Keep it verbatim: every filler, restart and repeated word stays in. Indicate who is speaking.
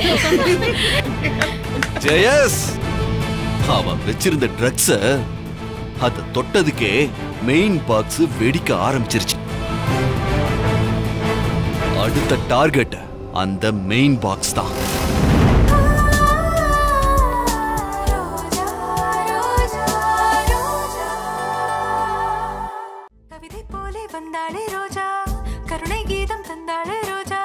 Speaker 1: ஜெயஸ் அவன் வச்சிருந்த ட்ரக்ஸ அத தொட்டதுக்கே மெயின் பாக்ஸ் வெடிக்க ஆரம்பிச்சிருச்சு. அடுத்த டார்கெட் அந்த மெயின் பாக்ஸ் தான்.
Speaker 2: கவிதை போலே வந்தாளே ரோஜா, கருணை கீதம் தந்தாளே ரோஜா,